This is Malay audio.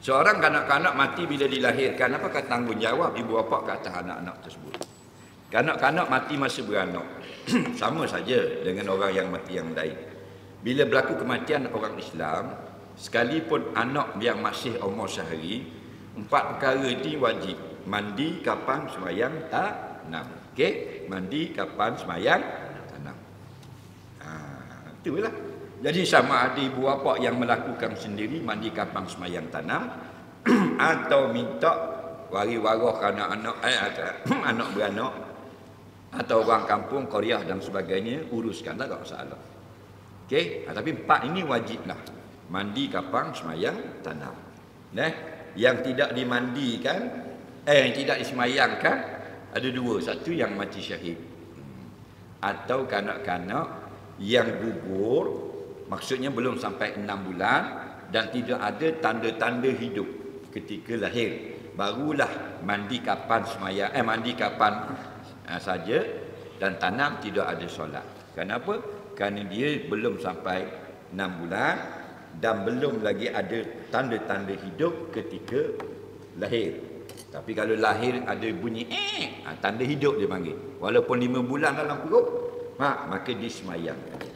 Seorang kanak-kanak mati bila dilahirkan, apakah tanggungjawab ibu bapa ke atas anak-anak tersebut? Kanak-kanak mati masa beranak. Sama saja dengan orang yang mati yang lain. Bila berlaku kematian orang Islam, sekalipun anak yang masih umur sehari, 4 perkara ini wajib. Mandi kapan sembahyang tanam. Okey, mandi kapan sembahyang tanam. Itulah. Jadi sama ada ibu bapa yang melakukan sendiri mandi kapan sembahyang tanam atau minta waris-waris anak-anak anak beranak atau orang kampung, qaryah dan sebagainya uruskan, tak ada masalah. Okey, tapi 4 ini wajiblah. Mandi kapan sembahyang tanam. Yang tidak dimandikan yang tidak disemayangkan ada 2. Satu yang mati syahid. Atau kanak-kanak yang gugur, maksudnya belum sampai 6 bulan dan tidak ada tanda-tanda hidup ketika lahir. Barulah mandi kapan semayang, mandi kapan saja, dan tanam tidak ada solat. Kenapa? Kerana dia belum sampai 6 bulan dan belum lagi ada tanda-tanda hidup ketika lahir. Tapi kalau lahir ada bunyi tanda hidup dia panggil. Walaupun 5 bulan dalam perut, maka disemayangkan.